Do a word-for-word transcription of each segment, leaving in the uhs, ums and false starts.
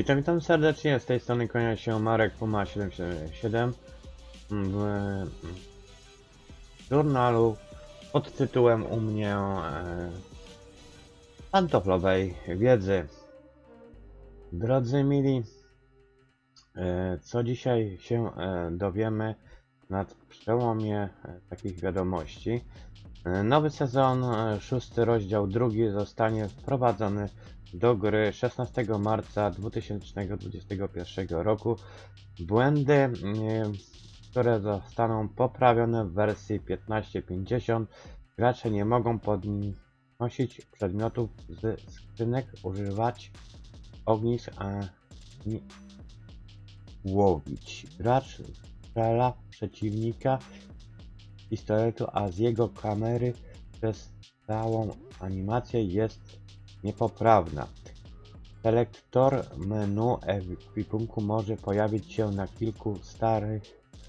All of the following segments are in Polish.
Witam, witam serdecznie, z tej strony kłania się Marek Puma siedem siedem siedem w żurnalu pod tytułem u mnie e, pantoflowej wiedzy. Drodzy mili, e, co dzisiaj się e, dowiemy na przełomie e, takich wiadomości. E, nowy sezon, e, szósty rozdział drugi zostanie wprowadzony do gry szesnastego marca dwa tysiące dwudziestego pierwszego roku. Błędy, e, które zostaną poprawione w wersji piętnaście pięćdziesiąt. Gracze nie mogą podnosić przedmiotów z skrzynek, używać ognisk ani łowić. Gracz strzela przeciwnika z pistoletu, a z jego kamery przez całą animację jest niepoprawna. Selektor menu ekwipunku może pojawić się na kilku starych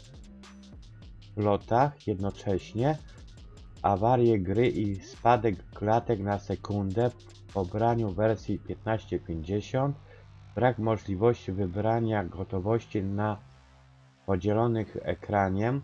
slotach jednocześnie. Awarie gry i spadek klatek na sekundę w pobraniu wersji piętnaście pięćdziesiąt. Brak możliwości wybrania gotowości na podzielonych ekranie.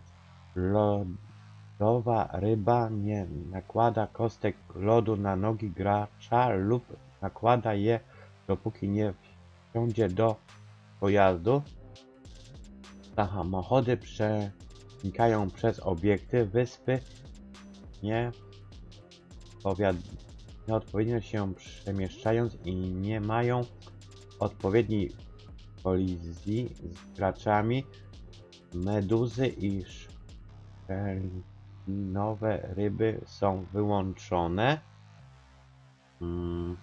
Lodowa ryba nie nakłada kostek lodu na nogi gracza lub nakłada je, dopóki nie wsiądzie do pojazdu. Samochody przenikają przez obiekty wyspy nie nieodpowiednio się przemieszczając i nie mają odpowiedniej kolizji z graczami. Meduzy i szczelinowe ryby są wyłączone. Hmm.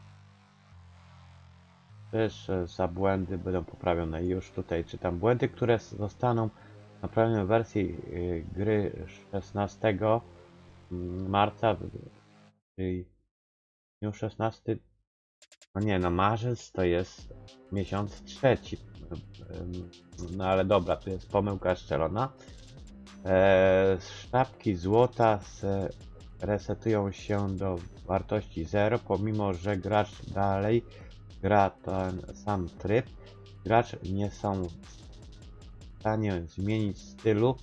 Też za błędy będą poprawione. Już tutaj czytam. Błędy, które zostaną naprawione w wersji gry szesnastego marca, czyli już szesnasty, no nie, no marzec to jest miesiąc trzeci, no ale dobra, tu jest pomyłka strzelona. Eee, sztabki złota resetują się do wartości zero, pomimo że gracz dalej gra ten sam tryb. Gracz nie są w stanie zmienić stylu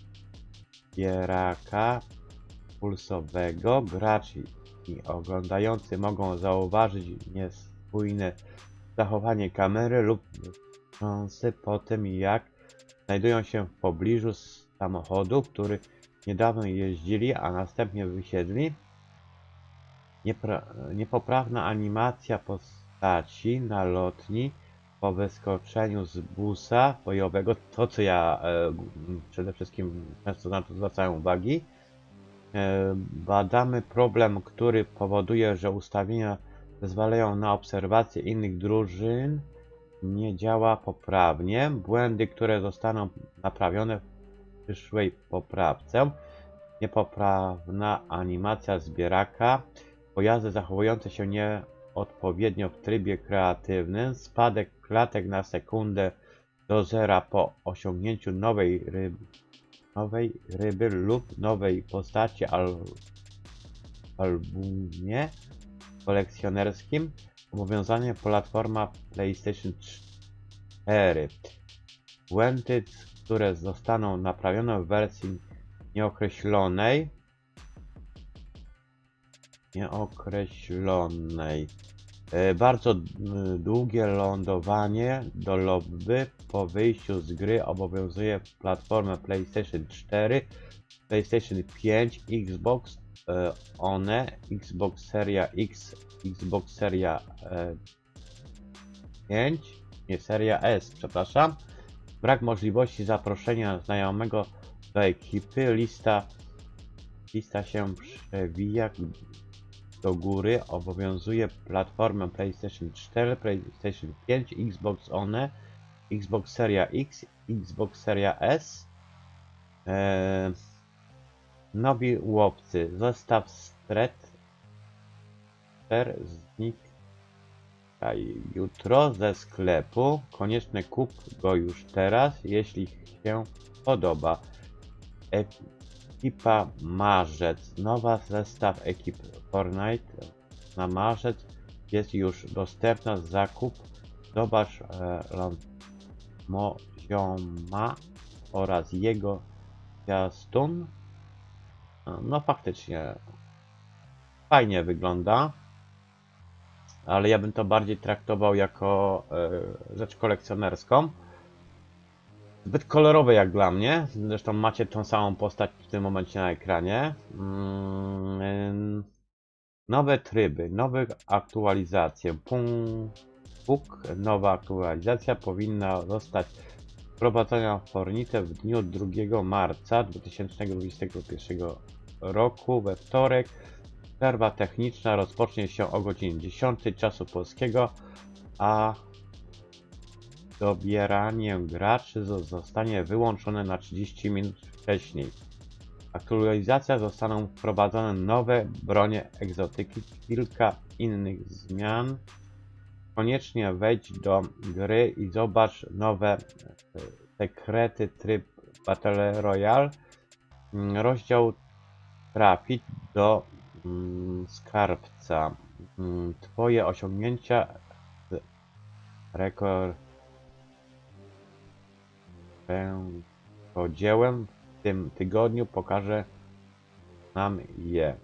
bieraka pulsowego. Gracz i oglądający mogą zauważyć niespójne zachowanie kamery lub wstrząsy po tym, jak znajdują się w pobliżu samochodu, który niedawno jeździli, a następnie wysiedli. Niepra niepoprawna animacja postaci na lotni po wyskoczeniu z busa bojowego, to co ja e, przede wszystkim często na to zwracałem uwagi. E, badamy problem, który powoduje, że ustawienia zezwalają na obserwację innych drużyn, nie działa poprawnie. Błędy, które zostaną naprawione w przyszłej poprawce. Niepoprawna animacja zbieraka. Pojazdy zachowujące się nieodpowiednio w trybie kreatywnym. Spadek klatek na sekundę do zera po osiągnięciu nowej ryby, nowej ryby lub nowej postaci al, albumie kolekcjonerskim. Obowiązanie platforma PlayStation cztery. Błędy, które zostaną naprawione w wersji nieokreślonej. Nieokreślonej. E, bardzo długie lądowanie do lobby po wyjściu z gry obowiązuje platformę PlayStation cztery, PlayStation pięć, Xbox e, One, Xbox Series X, Xbox Series e, pięć, nie, Seria S, przepraszam. Brak możliwości zaproszenia znajomego do ekipy. Lista, lista się przewija do góry. Obowiązuje platformę PlayStation cztery, PlayStation pięć, Xbox One, Xbox Series X, Xbox Series S. Eee, nowi łowcy. Zestaw Stret znika jutro ze sklepu. Koniecznie kup go już teraz, jeśli się podoba. Ekipa marzec. Nowa zestaw ekip Fortnite na marzec jest już dostępna. Zakup Zobacz e, Mozioma oraz jego zwiastun. No faktycznie fajnie wygląda, ale ja bym to bardziej traktował jako e, rzecz kolekcjonerską. Zbyt kolorowe jak dla mnie. Zresztą macie tą samą postać w tym momencie na ekranie. Mm, nowe tryby, nowe aktualizacje. Puk, nowa aktualizacja powinna zostać wprowadzona w Fornite w dniu drugiego marca dwa tysiące dwudziestego pierwszego roku we wtorek. Przerwa techniczna rozpocznie się o godzinie dziesiątej czasu polskiego, a dobieranie graczy zostanie wyłączone na trzydzieści minut wcześniej. Aktualizacja zostaną wprowadzone nowe bronie egzotyki, kilka innych zmian. Koniecznie wejdź do gry i zobacz nowe sekrety, tryb Battle Royale. Rozdział trafić do mm, skarbca. Mm, twoje osiągnięcia z rekord dziełem w tym tygodniu pokażę nam je.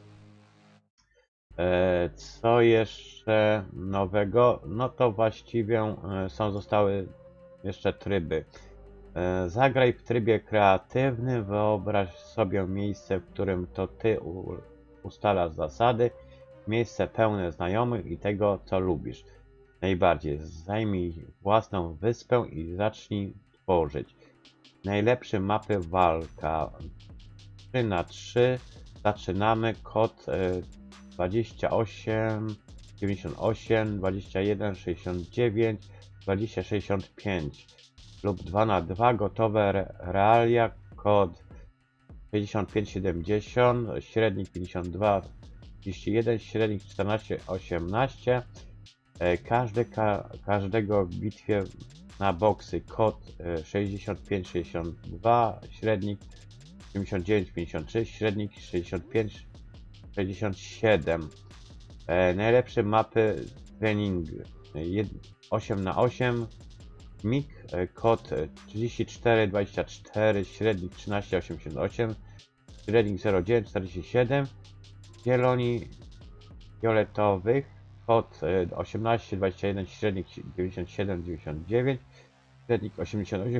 E, co jeszcze nowego? No to właściwie e, są zostały jeszcze tryby. E, zagraj w trybie kreatywnym, wyobraź sobie miejsce, w którym to ty u, ustalasz zasady, miejsce pełne znajomych i tego, co lubisz najbardziej. Zajmij własną wyspę i zacznij tworzyć. Najlepsze mapy walka. trzy na trzy. Zaczynamy. Kod e, dwadzieścia osiem dziewięćdziesiąt osiem dwadzieścia jeden sześćdziesiąt dziewięć dwadzieścia sześćdziesiąt pięć lub dwa na dwa gotowe re realia. Kod sześćdziesiąt pięć siedemdziesiąt, średnik pięćdziesiąt dwa trzydzieści jeden, średnik czternaście osiemnaście. E, każdy, ka każdego w bitwie na boksy. Kod e, sześćdziesiąt pięć sześćdziesiąt dwa, średnik siedemdziesiąt dziewięć pięćdziesiąt trzy, średnik sześćdziesiąt pięć sześćdziesiąt siedem. E, najlepsze mapy trening osiem na osiem. Mig, e, kod trzydzieści cztery dwadzieścia cztery, średnik trzynaście osiemdziesiąt osiem, średnik zero dziewięć czterdzieści siedem. Zieloni fioletowych, kod e, osiemnaście dwadzieścia jeden, średnik dziewięćdziesiąt siedem dziewięćdziesiąt dziewięć, średnik osiemdziesiąt osiem.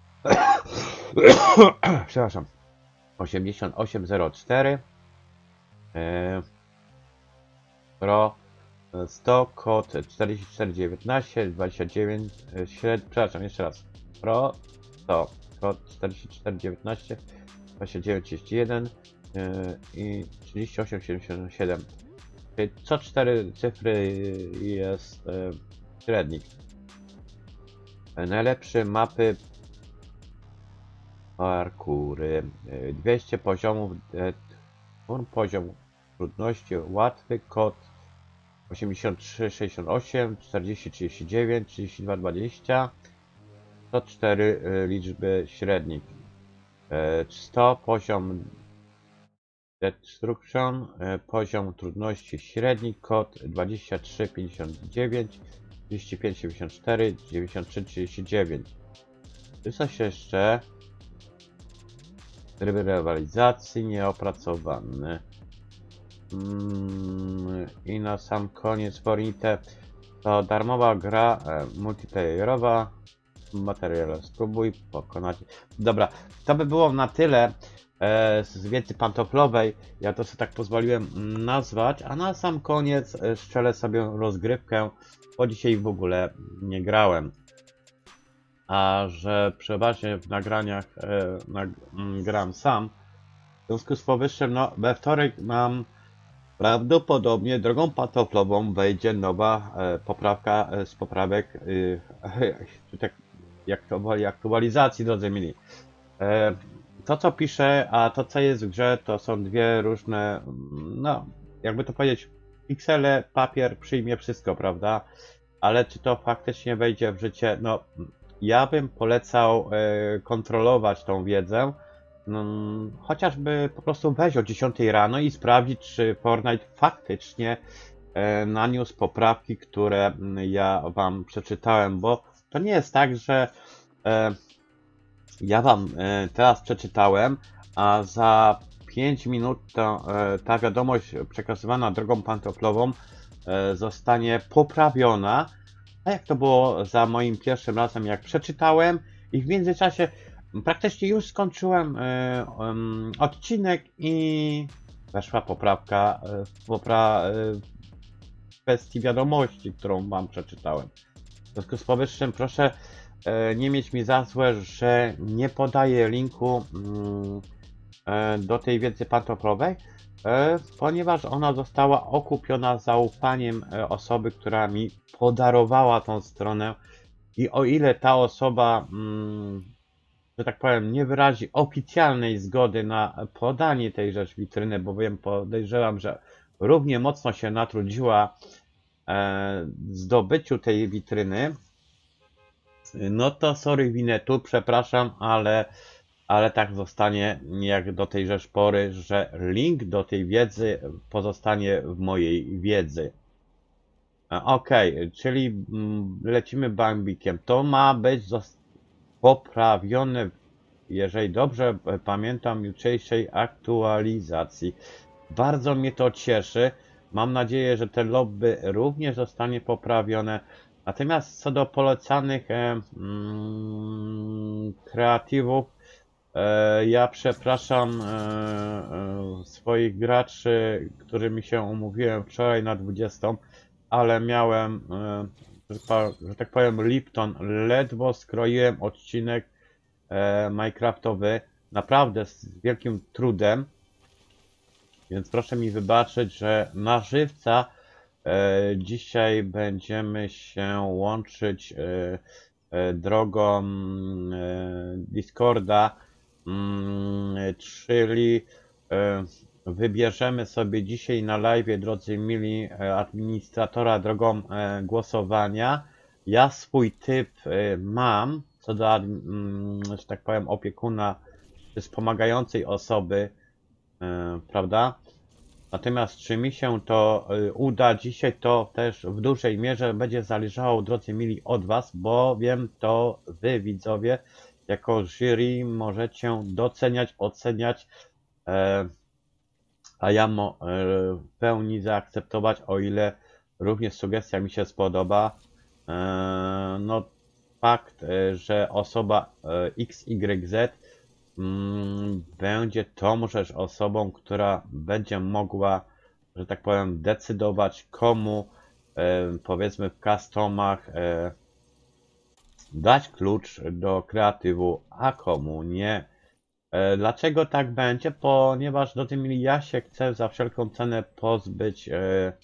Przepraszam. osiemdziesiąt osiem zero cztery. E, Pro sto, kod czterdzieści cztery dziewiętnaście dwadzieścia dziewięć, średni, przepraszam, jeszcze raz. Pro sto, kod czterdzieści cztery dziewiętnaście dwadzieścia dziewięć trzydzieści jeden yy, i trzydzieści osiem siedemdziesiąt siedem. Czyli co cztery cyfry jest yy, średnik. Najlepsze mapy parkury. Yy, dwieście poziomów, yy, poziom trudności łatwy, kod osiemdziesiąt trzy sześćdziesiąt osiem czterdzieści trzydzieści dziewięć trzydzieści dwa dwadzieścia. sto cztery y, liczby średnik. Y, sto poziom destruction, y, poziom trudności średni, kod dwadzieścia trzy pięćdziesiąt dziewięć trzydzieści pięć siedemdziesiąt cztery dziewięćdziesiąt trzy trzydzieści dziewięć. Jest coś jeszcze? Tryby rywalizacji nieopracowane. I na sam koniec Fornite to darmowa gra e, multiplayerowa. Materiał spróbuj pokonać. Dobra, to by było na tyle e, z wiedzy pantoflowej. Ja to sobie tak pozwoliłem nazwać, a na sam koniec e, strzelę sobie rozgrywkę, bo dzisiaj w ogóle nie grałem. A że przeważnie w nagraniach e, nag gram sam. W związku z powyższym, no we wtorek mam prawdopodobnie drogą pantoflową wejdzie nowa e, poprawka e, z poprawek e, tak, jak to woli, aktualizacji, drodzy mili. E, to co piszę, a to co jest w grze, to są dwie różne, no jakby to powiedzieć, piksele, papier przyjmie wszystko, prawda? Ale czy to faktycznie wejdzie w życie? No ja bym polecał e, kontrolować tą wiedzę. No, chociażby po prostu wejść o dziesiątej rano i sprawdzić, czy Fortnite faktycznie e, naniósł poprawki, które mm, ja wam przeczytałem, bo to nie jest tak, że e, ja wam e, teraz przeczytałem, a za pięć minut to, e, ta wiadomość przekazywana drogą pantoflową e, zostanie poprawiona. A jak to było za moim pierwszym razem, jak przeczytałem i w międzyczasie praktycznie już skończyłem e, em, odcinek i weszła poprawka e, w popra, e, w kwestii wiadomości, którą wam przeczytałem. W związku z powyższym proszę e, nie mieć mi za złe, że nie podaję linku mm, e, do tej wiedzy pantoflowej, e, ponieważ ona została okupiona zaufaniem e, osoby, która mi podarowała tą stronę i o ile ta osoba, mm, że tak powiem, nie wyrazi oficjalnej zgody na podanie tejże witryny, bowiem podejrzewam, że równie mocno się natrudziła e, zdobyciu tej witryny, no to sorry Winetu, przepraszam, ale, ale tak zostanie jak do tejże pory, że link do tej wiedzy pozostanie w mojej wiedzy. E, Okej, okay, czyli mm, lecimy Bambikiem. To ma być poprawione, jeżeli dobrze pamiętam, jutrzejszej aktualizacji. Bardzo mnie to cieszy. Mam nadzieję, że te lobby również zostanie poprawione. Natomiast co do polecanych e, mm, kreatywów, e, ja przepraszam e, e, swoich graczy, którymi się umówiłem wczoraj na dwudziestą, ale miałem, e, że, pa, że tak powiem, Lipton. Ledwo skroiłem odcinek e, Minecraftowy, naprawdę z wielkim trudem. Więc proszę mi wybaczyć, że na żywca e, dzisiaj będziemy się łączyć e, e, drogą e, Discorda, mm, czyli e, wybierzemy sobie dzisiaj na live, drodzy mili, e, administratora drogą e, głosowania. Ja swój typ e, mam, co do, mm, że tak powiem, opiekuna czy wspomagającej osoby, e, prawda? Natomiast czy mi się to y, uda dzisiaj, to też w dużej mierze będzie zależało, drodzy mili, od Was, bowiem to Wy, widzowie, jako jury możecie doceniać, oceniać, e, a ja mo, e, w pełni zaakceptować, o ile również sugestia mi się spodoba. E, no fakt, e, że osoba e, X Y Z mm, będzie tą rzecz osobą, która będzie mogła, że tak powiem, decydować, komu e, powiedzmy w customach e, dać klucz do kreatywu, a komu nie. E, dlaczego tak będzie? Ponieważ do tym ja się chcę za wszelką cenę pozbyć e,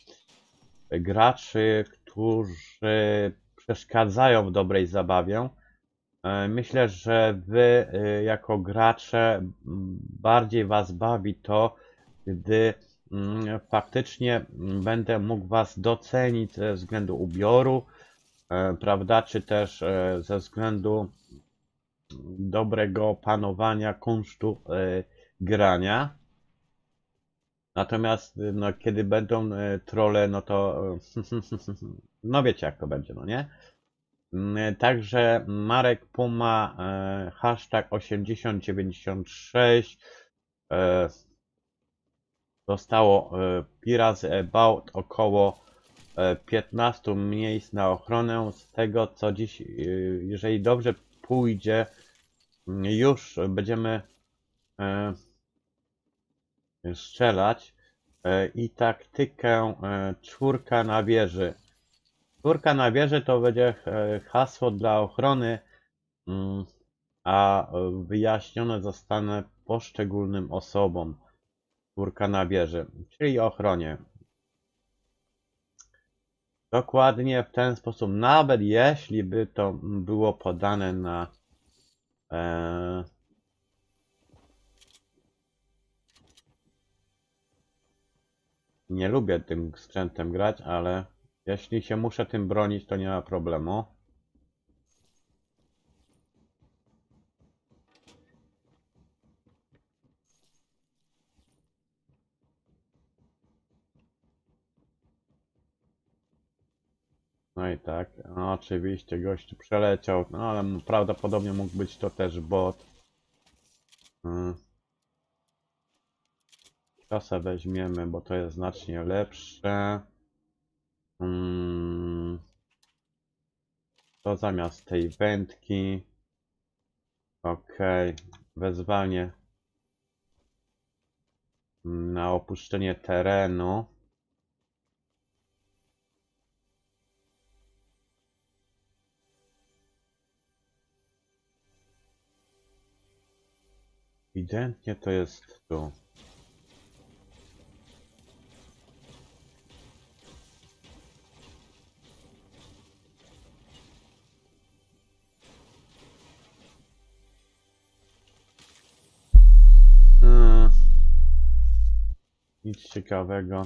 graczy, którzy przeszkadzają w dobrej zabawie. E, Myślę, że wy e, jako gracze m, bardziej was bawi to, gdy mm, faktycznie mm, będę mógł was docenić ze względu ubioru, e, prawda, czy też e, ze względu dobrego panowania kunsztu e, grania. Natomiast e, no, kiedy będą e, trolle, no to no wiecie jak to będzie, no nie? Mm, Także Marek Puma, e, hashtag osiemdziesiąt dziewięćdziesiąt sześć, e, zostało e, Pirates About około e, piętnaście miejsc na ochronę. Z tego co dziś, e, jeżeli dobrze pójdzie, mm, już będziemy e, strzelać e, i taktykę e, czwórka na wieży. Czwórka na wieży to będzie e, hasło dla ochrony, mm, a wyjaśnione zostanie poszczególnym osobom. Czwórka na wieży, czyli ochronie. Dokładnie w ten sposób, nawet jeśli by to było podane na e, nie lubię tym sprzętem grać, ale jeśli się muszę tym bronić, to nie ma problemu. No i tak, no, oczywiście gościu przeleciał, no ale prawdopodobnie mógł być to też bot. Hmm. Kasę weźmiemy, bo to jest znacznie lepsze. Hmm. To zamiast tej wędki. Okej, wezwanie na opuszczenie terenu. Ewidentnie to jest tu. Hmm. Nic ciekawego.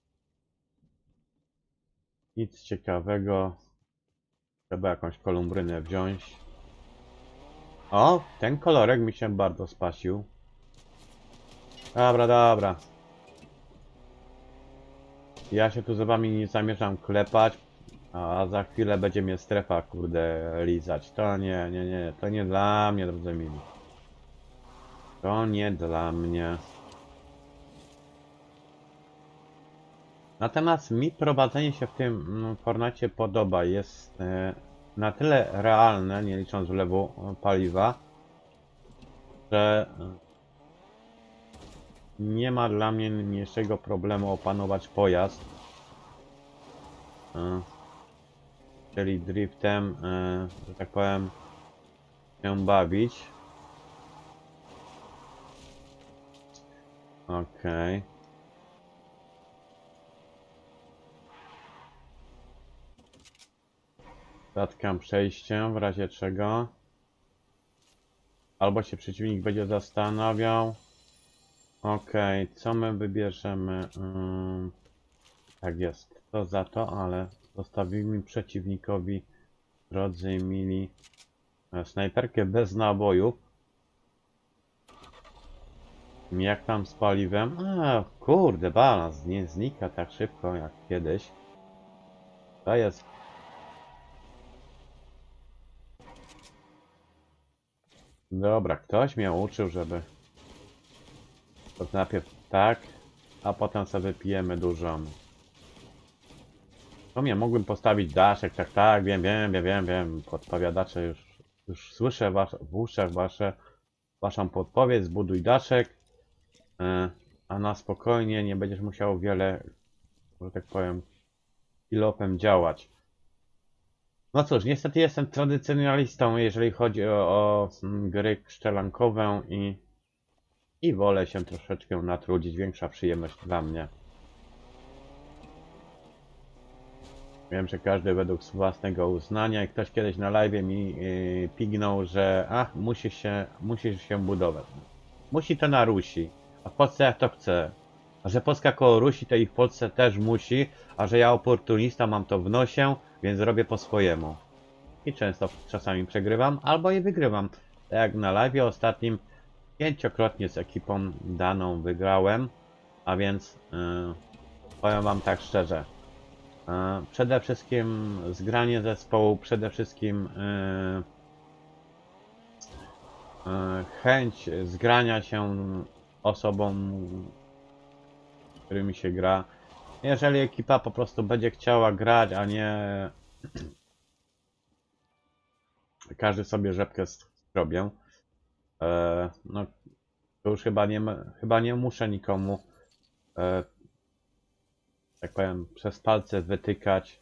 Nic ciekawego. Trzeba jakąś kolumbrynę wziąć. O, ten kolorek mi się bardzo spasił. Dobra, dobra. Ja się tu z wami nie zamierzam klepać, a za chwilę będzie mnie strefa, kurde, lizać. To nie, nie, nie, to nie dla mnie, drodzy mili. To nie dla mnie. Natomiast mi prowadzenie się w tym mm, Fortnite podoba. Jest e, na tyle realne, nie licząc wlewu e, paliwa, że e, nie ma dla mnie mniejszego problemu opanować pojazd. E, czyli driftem, e, że tak powiem, się bawić. Okej. Okay. Zatkam przejście w razie czego. Albo się przeciwnik będzie zastanawiał. Okej, okay, co my wybierzemy? Hmm, tak jest, to za to, ale zostawimy przeciwnikowi, drodzy mili, snajperkę bez nabojów. Jak tam z paliwem? A, kurde, balans nie znika tak szybko jak kiedyś. To jest... Dobra, ktoś mnie uczył, żeby... To najpierw tak, a potem sobie pijemy dużą. No mnie mógłbym postawić daszek, tak, tak, wiem, wiem, wiem, wiem, wiem. Podpowiadacze już, już słyszę was, w uszach wasze, waszą podpowiedź, zbuduj daszek, yy, a na spokojnie nie będziesz musiał wiele, że tak powiem, kilofem działać. No cóż, niestety jestem tradycjonalistą, jeżeli chodzi o, o gry szczelankowe i, i wolę się troszeczkę natrudzić, większa przyjemność dla mnie. Wiem, że każdy według własnego uznania i ktoś kiedyś na live mi yy, pignął, że a, musi się, musisz się budować. Musi to na Rusi, a w Polsce jak to chce. A że Polska koło Rusi, to i w Polsce też musi, a że ja oportunista mam to w nosie, więc robię po swojemu. I często czasami przegrywam, albo i wygrywam. Tak jak na live ostatnim, pięciokrotnie z ekipą daną wygrałem, a więc yy, powiem wam tak szczerze. Przede wszystkim zgranie zespołu, przede wszystkim yy, yy, chęć zgrania się osobom, z którymi się gra. Jeżeli ekipa po prostu będzie chciała grać, a nie każdy sobie rzepkę zrobię, yy, no to już chyba nie, chyba nie muszę nikomu, yy, tak powiem, przez palce wytykać.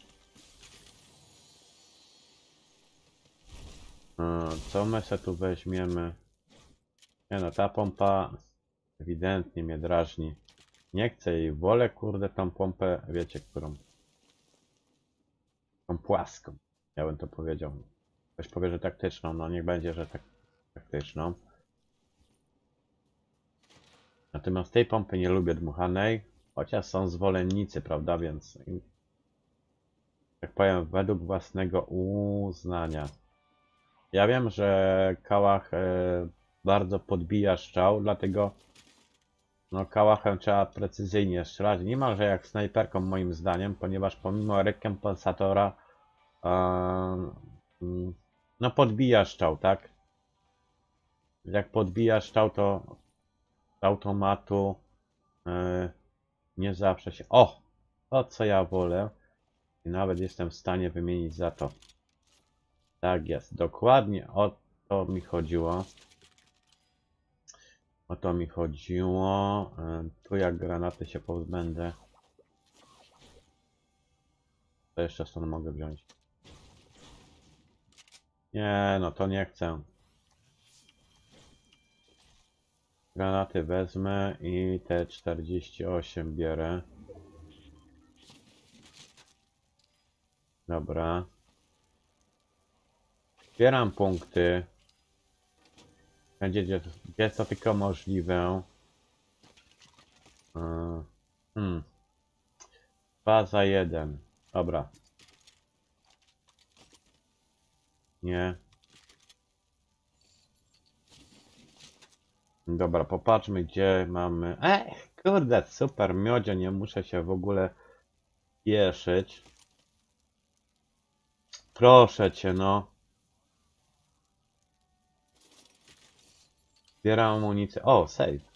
Co my se tu weźmiemy? Nie no, ta pompa ewidentnie mnie drażni. Nie chcę jej, wolę kurde tą pompę, wiecie którą? Tą płaską, ja bym to powiedział. Ktoś powie, że taktyczną, no niech będzie, że tak taktyczną. Natomiast tej pompy nie lubię dmuchanej, chociaż są zwolennicy, prawda, więc tak powiem, według własnego uznania. Ja wiem, że Kałach e, bardzo podbija strzał, dlatego no Kałachem trzeba precyzyjnie strzelać, niemalże jak snajperką moim zdaniem, ponieważ pomimo rekompensatora mm, no podbija strzał, tak? Jak podbija strzał, to z automatu yy, nie zawsze się... O! To co ja wolę. I nawet jestem w stanie wymienić za to. Tak jest, dokładnie o to mi chodziło. O to mi chodziło. Yy, tu jak granaty się pozbędę. To jeszcze stąd mogę wziąć. Nie, no to nie chcę. Granaty wezmę i te czterdzieści osiem bierę. Dobra. Zbieram punkty. Będzie gdzie, gdzie to tylko możliwe. Yy, Hmm. Dwa za jeden. Dobra. Nie. Dobra, popatrzmy gdzie mamy... Ech, kurde, super miodzie, nie muszę się w ogóle pieszyć. Proszę cię, no. Zbieram amunicję. O, save.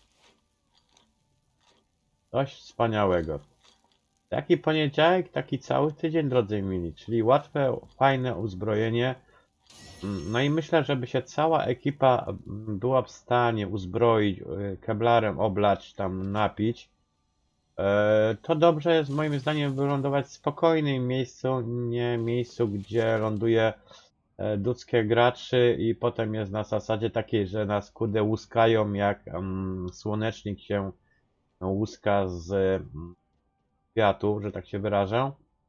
Coś wspaniałego. Taki poniedziałek, taki cały tydzień, drodzy mili, czyli łatwe, fajne uzbrojenie. No i myślę, żeby się cała ekipa była w stanie uzbroić, keblarem oblać, tam napić. To dobrze jest moim zdaniem wylądować w spokojnym miejscu, nie miejscu, gdzie ląduje duckie graczy i potem jest na zasadzie takiej, że nas kurde łuskają jak um, słonecznik się łuska z kwiatu, że tak się wyrażę.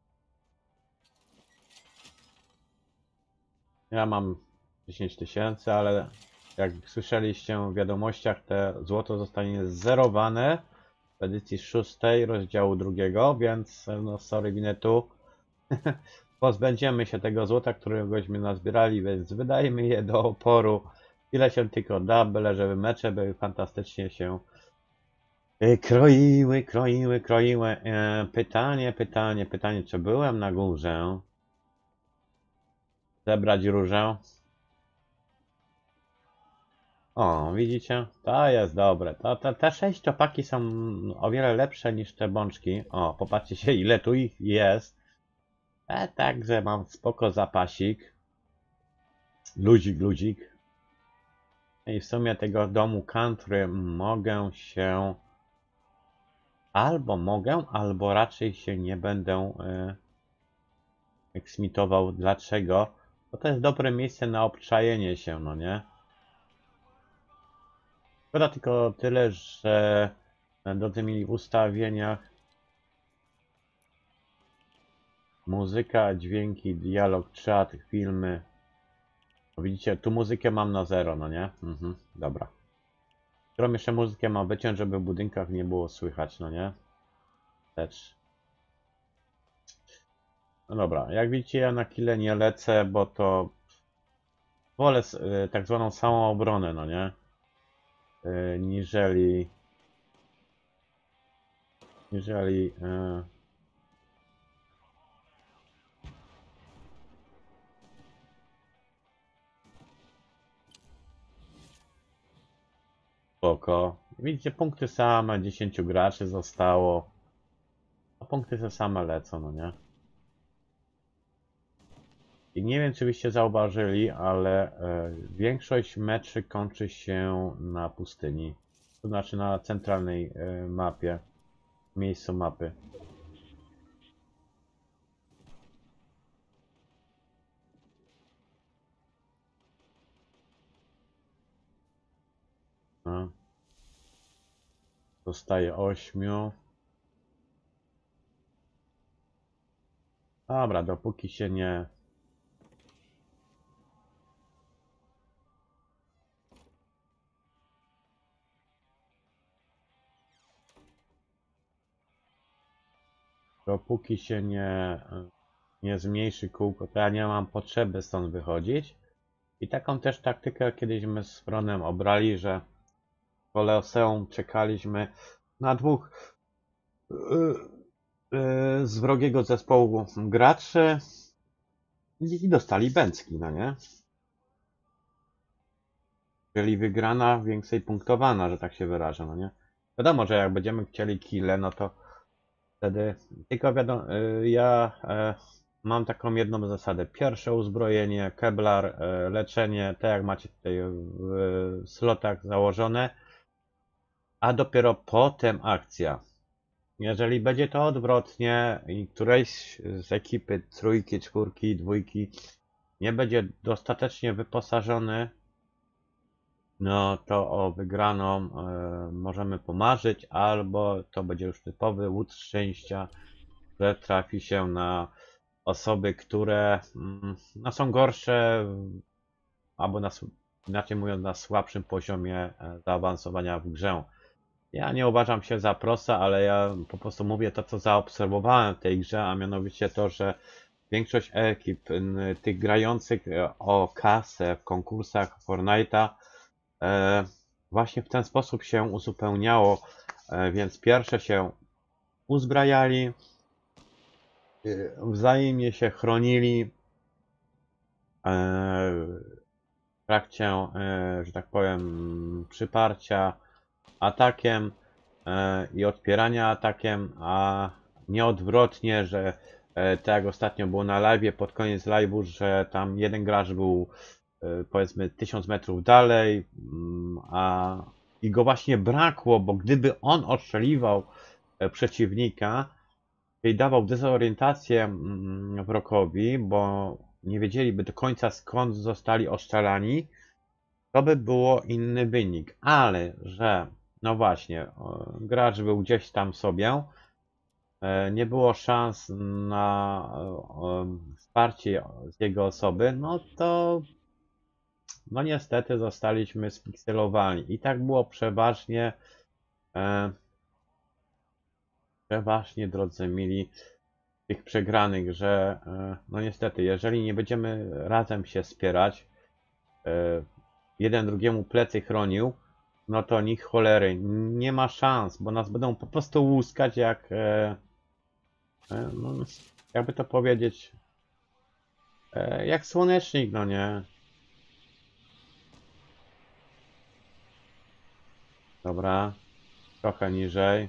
Ja mam dziesięć tysięcy, ale jak słyszeliście w wiadomościach, te złoto zostanie zerowane w edycji szóstej rozdziału drugiego, więc no sorry Winetu, pozbędziemy się tego złota, któregośmy nazbierali, więc wydajmy je do oporu ile się tylko da, byle żeby mecze były fantastycznie się kroiły, kroiły, kroiły. Pytanie, pytanie, pytanie, czy byłem na górze? Zebrać różę? O, widzicie? To jest dobre. To, to, te sześciopaki są o wiele lepsze niż te bączki. O, popatrzcie się, ile tu ich jest. E, także mam spoko zapasik. Luzik, luzik. I w sumie tego domu country mogę się... Albo mogę, albo raczej się nie będę y, eksmitował. Dlaczego? Bo to jest dobre miejsce na obczajenie się, no nie? Szkoda tylko tyle, że drodzy mieli w ustawieniach muzyka, dźwięki, dialog, czat, filmy. Widzicie, tu muzykę mam na zero, no nie? Mhm, dobra. Którą jeszcze muzykę mam wyciąć, żeby w budynkach nie było słychać, no nie? Też. No dobra, jak widzicie, ja na kile nie lecę, bo to wolę y, tak zwaną samoobronę, no nie? Y, niżeli... Niżeli... Y, spoko. Widzicie, punkty same, dziesięciu graczy zostało. A punkty te same lecą, no nie? I nie wiem, czy byście zauważyli, ale e, większość meczy kończy się na pustyni. To znaczy na centralnej e, mapie, miejscu mapy. No. Zostaje ośmiu. Dobra, dopóki się nie... Dopóki się nie, nie zmniejszy kółko, to ja nie mam potrzeby stąd wychodzić. I taką też taktykę kiedyś my z Fronem obrali, że Koloseum czekaliśmy na dwóch yy, yy, z wrogiego zespołu graczy. I dostali bęcki, no nie? Czyli wygrana więcej punktowana, że tak się wyrażę, no nie? Wiadomo, że jak będziemy chcieli kile, no to wtedy... Tylko wiadomo, y, ja e, mam taką jedną zasadę. Pierwsze uzbrojenie, Kevlar, e, leczenie, tak jak macie tutaj w slotach założone, a dopiero potem akcja. Jeżeli będzie to odwrotnie i któreś z ekipy trójki, czwórki, dwójki nie będzie dostatecznie wyposażony, no to o wygraną e, możemy pomarzyć, albo to będzie już typowy łód szczęścia, że trafi się na osoby, które mm, no, są gorsze, albo na, s- inaczej mówiąc, na słabszym poziomie e, zaawansowania w grze. Ja nie uważam się za prosa, ale ja po prostu mówię to, co zaobserwowałem w tej grze, a mianowicie to, że większość ekip n, tych grających e, o kasę w konkursach Fortnite'a e, właśnie w ten sposób się uzupełniało, e, więc pierwsze się uzbrajali, e, wzajemnie się chronili e, w trakcie, e, że tak powiem, przyparcia atakiem e, i odpierania atakiem, a nie odwrotnie, że e, tak jak ostatnio było na live, pod koniec live'u, że tam jeden gracz był e, powiedzmy tysiąc metrów dalej, mm, a i go właśnie brakło, bo gdyby on ostrzeliwał e, przeciwnika, czyli dawał dezorientację mm, wrogowi, bo nie wiedzieliby do końca skąd zostali ostrzelani, to by było inny wynik, ale że, no właśnie, o, gracz był gdzieś tam sobie, e, nie było szans na o, wsparcie z jego osoby, no to, no niestety zostaliśmy spikselowani. I tak było przeważnie, e, przeważnie, drodzy mili, tych przegranych, że, e, no niestety, jeżeli nie będziemy razem się wspierać, e, jeden drugiemu plecy chronił, no to nikt cholery, nie ma szans, bo nas będą po prostu łuskać jak, e, e, no, jakby to powiedzieć, e, jak słonecznik, no nie? Dobra, trochę niżej.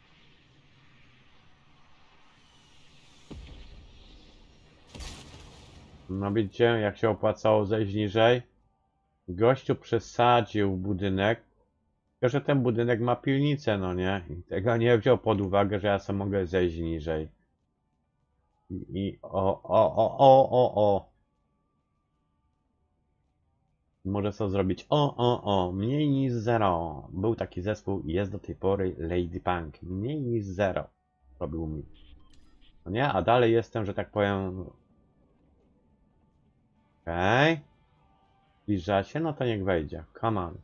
No widzicie, jak się opłacało zejść niżej? Gościu przesadził budynek, tylko że ten budynek ma piwnicę, no nie? I tego nie wziął pod uwagę, że ja sobie mogę zejść niżej. I, i o, o, o, o, o, o. Może co zrobić? O, o, o, mniej niż zero. Był taki zespół i jest do tej pory Lady Punk. Mniej niż zero robił mi. No nie? A dalej jestem, że tak powiem. Okej. Okay. Zbliża się? No to niech wejdzie. Come on.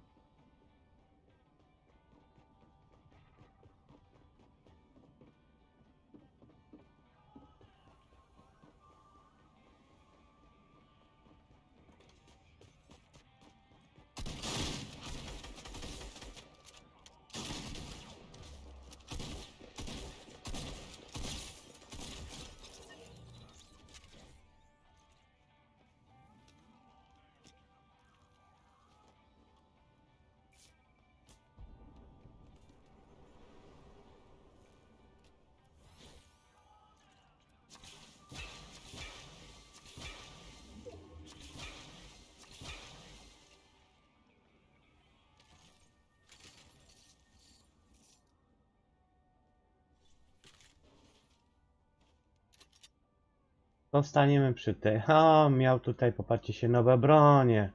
Zostaniemy przy tej. O, miał tutaj, popatrzcie się, nowe bronie.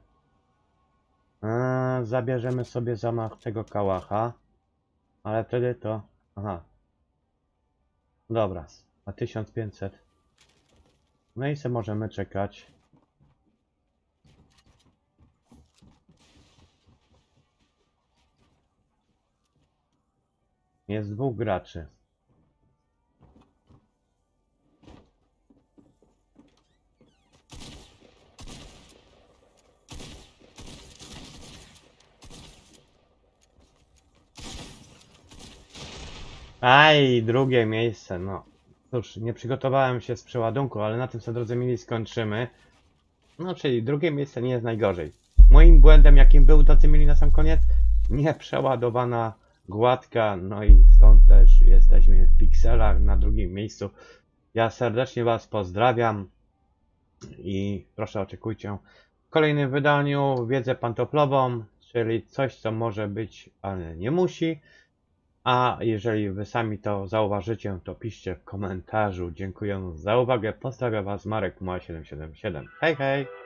A, zabierzemy sobie zamach tego kałacha. Ale wtedy to... Aha. Dobra. A tysiąc pięćset. No i se możemy czekać. Jest dwóch graczy. Aj, drugie miejsce, no. Cóż, nie przygotowałem się z przeładunku, ale na tym sobie, drodzy mili, skończymy. No, czyli drugie miejsce nie jest najgorzej. Moim błędem, jakim był, drodzy mili, na sam koniec, nie przeładowana gładka, no i stąd też jesteśmy w pikselach na drugim miejscu. Ja serdecznie Was pozdrawiam i proszę oczekujcie w kolejnym wydaniu wiedzę pantoplową, czyli coś, co może być, ale nie musi. A jeżeli Wy sami to zauważycie, to piszcie w komentarzu. Dziękuję za uwagę. Pozdrawiam Was, Marek Muła siedem siedem siedem. Hej, hej!